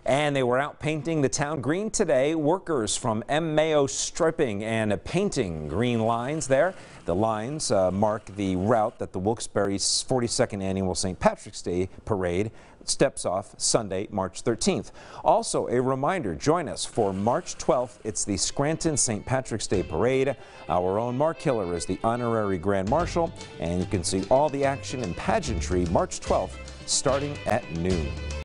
And they were out painting the town green today. Workers from M. Mayo striping and painting green lines there. The lines mark the route that the Wilkes-Barre 42nd Annual St. Patrick's Day Parade steps off Sunday, March 13th. Also, a reminder, join us for March 12th. It's the Scranton St. Patrick's Day Parade. Our own Mark Hiller is the honorary Grand Marshal, and you can see all the action and pageantry March 12th starting at noon.